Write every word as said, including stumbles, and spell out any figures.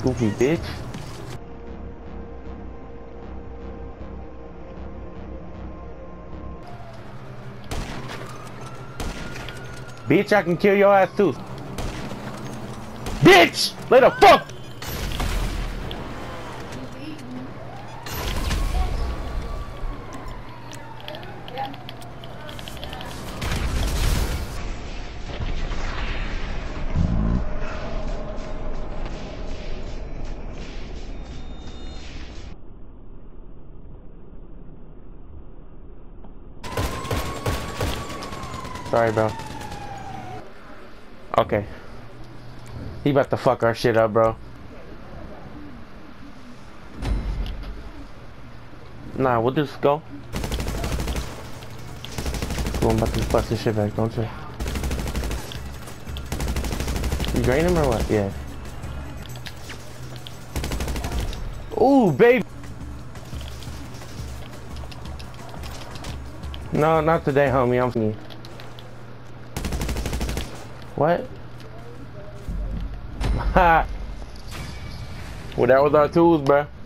Goofy bitch. Bitch, I can kill your ass too. Bitch! Lay the fuck! Sorry, bro. Okay. He about to fuck our shit up, bro. Nah, we'll just go. Ooh, I'm about to bust this shit back, don't you? You drain him or what? Yeah. Ooh, baby. No, not today, homie. I'm me. What? Ha! Well, that was our tools, bruh.